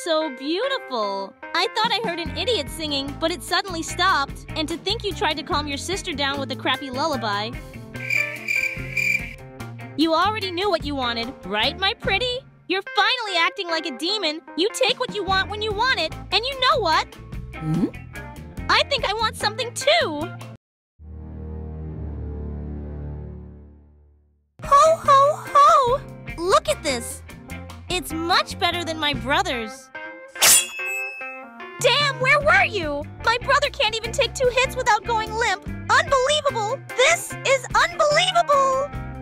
so beautiful. I thought I heard an idiot singing, but it suddenly stopped. And to think you tried to calm your sister down with a crappy lullaby. You already knew what you wanted, right, my pretty? You're finally acting like a demon. You take what you want when you want it, and you know what? I think I want something too. Ho, ho, ho! Look at this. It's much better than my brother's. Damn, where were you? My brother can't even take 2 hits without going limp. Unbelievable! This is unbelievable!